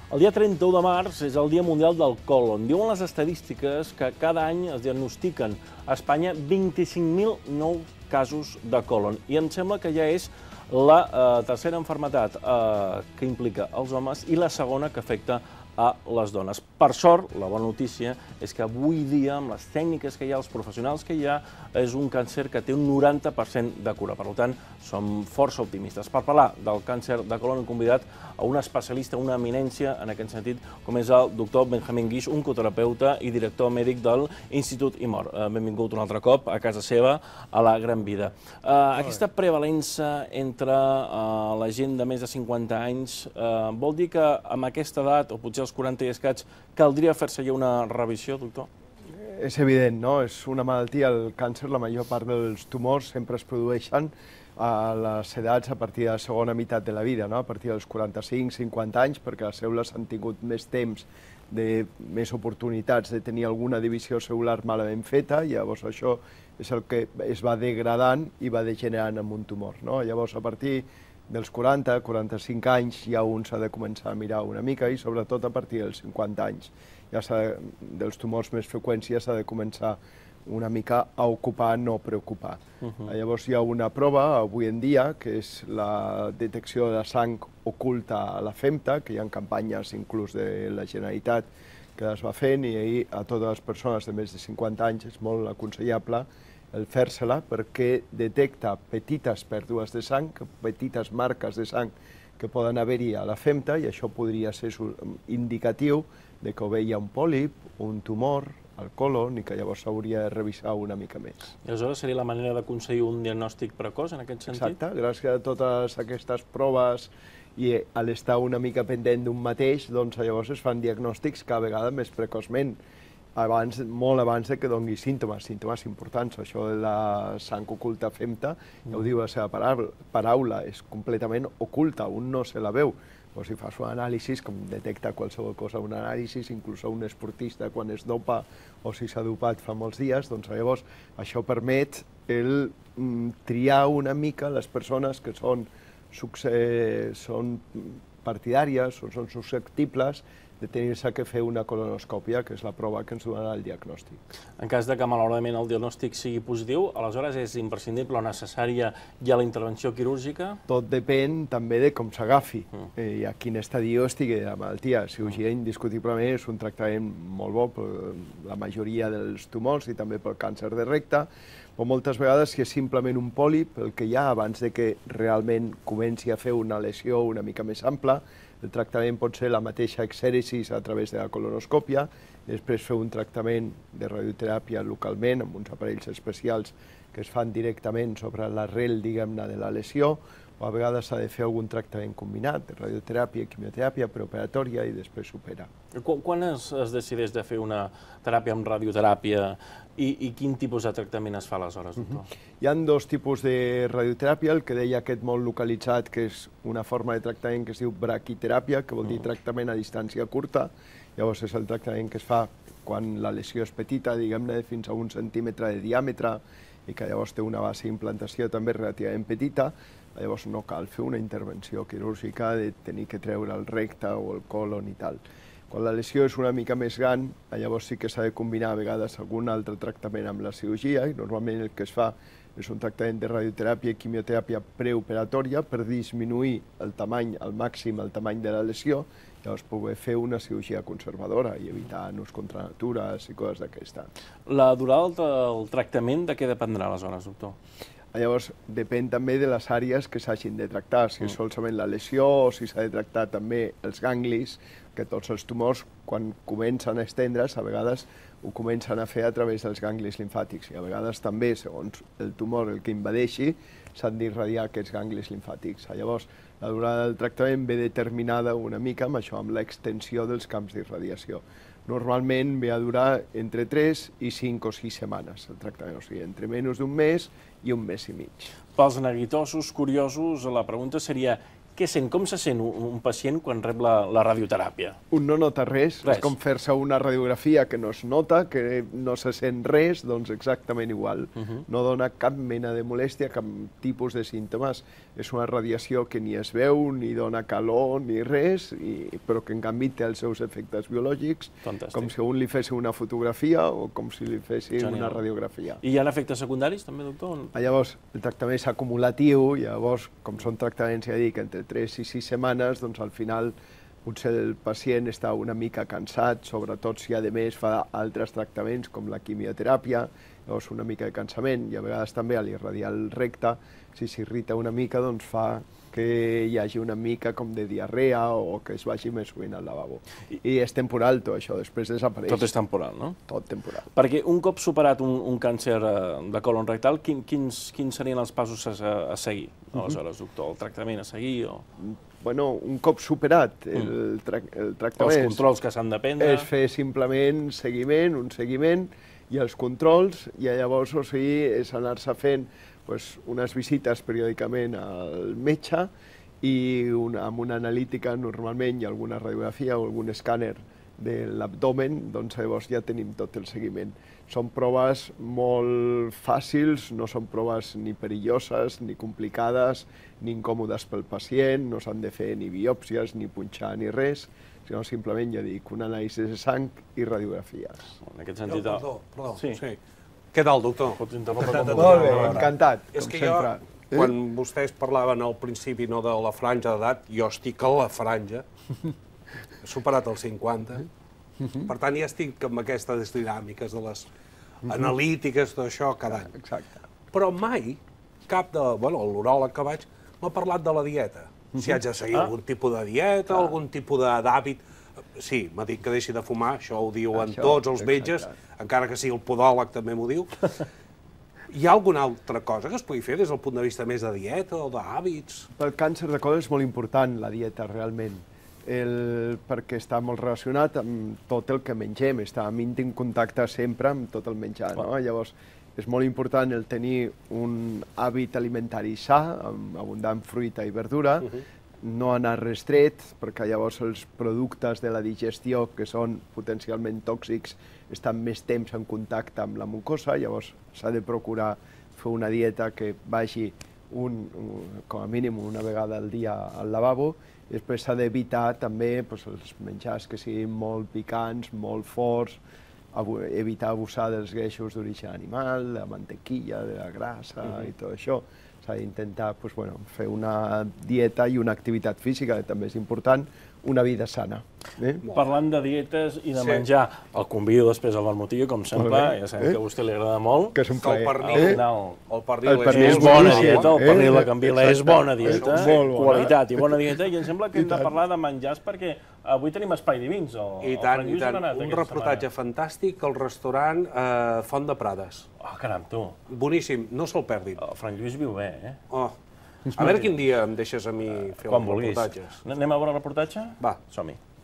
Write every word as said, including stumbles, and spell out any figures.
El dia trenta-u de març és el Dia Mundial del Còlon. Diuen les estadístiques que cada any es diagnostiquen a Espanya vint-i-cinc mil nous casos de còlon. I em sembla que ja és la eh, tercera malaltia eh, que implica els homes i la segona que afecta a les dones. Per sort, la bona notícia és que avui dia, amb les tècniques que hi ha, els professionals que hi ha, és un càncer que té un noranta per cent de cura. Per tant, som força optimistes. Per parlar del càncer de còlon hem convidat a un especialista, una eminència en aquest sentit, com és el doctor Benjamín Guix, oncoterapeuta i director mèdic de l'Institut I M O R. Benvingut un altre cop a casa seva, a la Gran Vida. Aquesta prevalença entre la gent de més de cinquanta anys vol dir que amb aquesta edat, o potser als quaranta i escaig, caldria fer-se ja una revisió, doctor? És evident, no? És una malaltia, el càncer, la major part dels tumors sempre es produeixen a les edats a partir de la segona meitat de la vida, no? A partir dels quaranta-cinc cinquanta anys, perquè les cèl·lules han tingut més temps, de més oportunitats de tenir alguna divisió cel·lular malament feta, i llavors això és el que es va degradant i va degenerant en un tumor, no? Llavors, a partir dels quaranta quaranta-cinc anys ja un s'ha de començar a mirar una mica, i sobretot a partir dels cinquanta anys. Ja dels tumors més freqüents ja s'ha de començar una mica a ocupar, no preocupar. Uh-huh. Llavors hi ha una prova avui en dia, que és la detecció de la sang oculta a la femta, que hi ha campanyes inclús de la Generalitat que es va fent, i ahir a totes les persones de més de cinquanta anys és molt aconsellable el fer-se-la, perquè detecta petites pèrdues de sang, petites marques de sang que poden haver-hi a la femta, i això podria ser indicatiu de que o bé hi ha un pòlip, un tumor al còlon, i que llavors s'hauria de revisar una mica més. I aleshores seria la manera d'aconseguir un diagnòstic precoç en aquest sentit? Exacte, gràcies a totes aquestes proves i a l'estar una mica pendent d'un mateix, doncs llavors es fan diagnòstics cada vegada més precoçment, abans, molt abans de que doni símptomes, símptomes importants. Això de la sang oculta femta, ja ho diu la seva paraula, és completament oculta, un no se la veu. O si fas un anàlisi, com detecta qualsevol cosa un anàlisi, inclús un esportista quan es dopa o si s'ha dopat fa molts dies, doncs llavors això permet el triar una mica les persones que són, són partidàries o són susceptibles de tenir-se que fer una colonoscòpia, que és la prova que ens donarà el diagnòstic. En cas de que malauradament el diagnòstic sigui positiu, aleshores és imprescindible o necessària ja la intervenció quirúrgica? Tot depèn també de com s'agafi i a quin estadio estigui la malaltia. La cirurgia indiscutiblement és un tractament molt bo per la majoria dels tumors i també pel càncer de recte, però moltes vegades si és simplement un pòlip, el que hi ha abans de que realment comenci a fer una lesió una mica més ampla, el tractament pot ser la mateixa exèresi a través de la colonoscòpia, després fer un tractament de radioteràpia localment amb uns aparells especials que es fan directament sobre l'arrel, diguem-ne, de la lesió, o a vegades s'ha de fer algun tractament combinat, de radioteràpia, quimioteràpia, preoperatòria, i després s'opera. Quan es decideix de fer una teràpia amb radioteràpia i quin tipus de tractament es fa aleshores, doctor? Hi ha dos tipus de radioteràpia, el que deia aquest molt localitzat, que és una forma de tractament que es diu braquiteràpia, que vol dir tractament a distància curta. Llavors és el tractament que es fa quan la lesió és petita, diguem-ne, fins a un centímetre de diàmetre, i que llavors té una base d'implantació també relativament petita. Llavors no cal fer una intervenció quirúrgica de tenir que treure el recte o el còlon i tal. Quan la lesió és una mica més gran, llavors sí que s'ha de combinar a vegades algun altre tractament amb la cirurgia, i normalment el que es fa és un tractament de radioteràpia i quimioteràpia preoperatòria per disminuir el tamany, al màxim el tamany de la lesió, llavors poder fer una cirurgia conservadora i evitar nus contra natures i coses d'aquesta. La durada del tractament de què dependrà aleshores, doctor? Llavors, depèn també de les àrees que s'hagin de tractar, si és solament la lesió o si s'ha de tractar també els ganglis, que tots els tumors, quan comencen a estendre's, a vegades ho comencen a fer a través dels ganglis limfàtics, i a vegades també, segons el tumor el que invadeixi, s'han d'irradiar aquests ganglis limfàtics. Llavors, la durada del tractament ve determinada una mica amb això, amb l'extensió dels camps d'irradiació. Normalment ve a durar entre tres i cinc o sis setmanes el tractament, o sigui, entre menys d'un mes i un mes i mig. Pels neguitosos curiosos, la pregunta seria què sent? Com se sent un pacient quan rep la radioteràpia? Un no nota res, és com fer-se una radiografia que no es nota, que no se sent res, doncs exactament igual. No dona cap mena de molèstia, cap tipus de símptomes. És una radiació que ni es veu, ni dona calor, ni res, però que en canvi té els seus efectes biològics, com si un li fes una fotografia o com si li fes una radiografia. I hi ha efectes secundaris també, doctor? Llavors, el tractament és acumulatiu, llavors, com són tractaments, ja dic, entre tres i sis setmanes, doncs al final potser el pacient està una mica cansat, sobretot si a més fa altres tractaments com la quimioteràpia, llavors una mica de cansament, i a vegades també a l'irradiar el recte, si s'irrita una mica, doncs fa que hi hagi una mica com de diarrea o que es vagi més sovint al lavabo. I és temporal tot això, després desapareix. Tot és temporal, no? Tot temporal. Perquè un cop superat un càncer de colon rectal, quins serien els passos a seguir? Aleshores, doctor, el tractament a seguir o...? Bueno, un cop superat el tractament... Els controls que s'han de prendre... És fer simplement seguiment, un seguiment, i els controls, i llavors, o sigui, és anar-se fent unes visites periòdicament al metge i amb una analítica normalment i alguna radiografia o algun escàner de l'abdomen, doncs llavors ja tenim tot el seguiment. Són proves molt fàcils, no són proves ni perilloses, ni complicades, ni incòmodes pel pacient, no s'han de fer ni biòpsies, ni punxar, ni res, sinó simplement, ja dic, un anàlisi de sang i radiografies. En aquest sentit... Perdó, perdó, sí. Què tal, doctor? Pots interrompre com Molt bé, encantat, com sempre. És que jo, quan vostès parlaven al principi de la franja d'edat, jo estic a la franja, he superat els cinquanta, per tant ja estic amb aquestes dinàmiques de les analítiques d'això cada any. Exacte. Però mai cap de... Bueno, l'uròleg que vaig m'ha parlat de la dieta. Si haig de seguir algun tipus de dieta, algun tipus d'hàbit... Sí, m'ha dit que deixi de fumar, això ho diuen tots els metges, encara que sigui el podòleg també m'ho diu. Hi ha alguna altra cosa que es pugui fer des del punt de vista més de dieta o d'hàbits? Per càncer de colon és molt important la dieta, realment, perquè està molt relacionat amb tot el que mengem, està en íntim contacte sempre amb tot el menjar. Llavors, és molt important el tenir un hàbit alimentari sa, amb abundant fruita i verdura, no anar restret, perquè llavors els productes de la digestió, que són potencialment tòxics, estan més temps en contacte amb la mucosa, llavors s'ha de procurar fer una dieta que vagi com a mínim una vegada al dia al lavabo, i després s'ha d'evitar també els menjars que siguin molt picants, molt forts, evitar abusar dels greixos d'origen animal, de la mantequilla, de la grassa i tot això. S'ha d'intentar fer una dieta i una activitat física, que també és important, una vida sana. Parlant de dietes i de menjar, el convido després al vermutillo, com sempre, ja sabem que a vostè li agrada molt. Que és un plaer. El pernil és bona dieta, el pernil de can Vila és bona dieta, qualitat i bona dieta, i em sembla que hem de parlar de menjars perquè avui tenim espai divins. I tant, i tant. Un reportatge fantàstic al restaurant Font de Prades. Ah, caram, tu. Boníssim, no se'l perdin. El Fran Lluís viu bé, eh? Oh. A veure quin dia em deixes a mi fer els reportatges. Anem a veure el reportatge? Va. Som-hi.